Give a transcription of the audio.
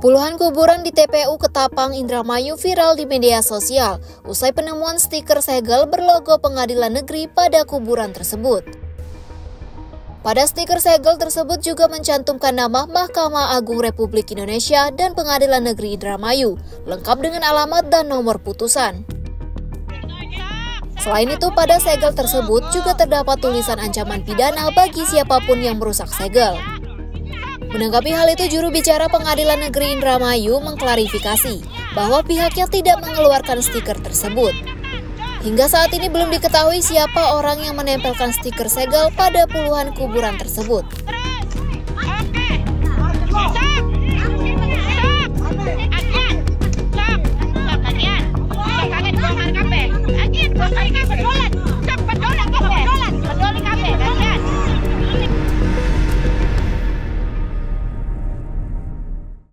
Puluhan kuburan di TPU Ketapang, Indramayu viral di media sosial usai penemuan stiker segel berlogo Pengadilan Negeri pada kuburan tersebut. Pada stiker segel tersebut juga mencantumkan nama Mahkamah Agung Republik Indonesia dan Pengadilan Negeri Indramayu, lengkap dengan alamat dan nomor putusan. Selain itu, pada segel tersebut juga terdapat tulisan ancaman pidana bagi siapapun yang merusak segel. Menanggapi hal itu, juru bicara Pengadilan Negeri Indramayu mengklarifikasi bahwa pihaknya tidak mengeluarkan stiker tersebut. Hingga saat ini belum diketahui siapa orang yang menempelkan stiker segel pada puluhan kuburan tersebut.